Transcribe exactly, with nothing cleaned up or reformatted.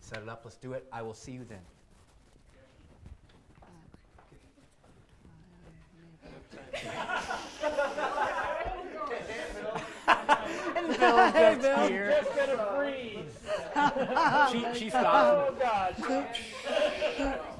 Set it up. Let's do it. I will see you then. Bill's Hey, just Bill. here. Just gonna freeze. She, she stops. Oh gosh.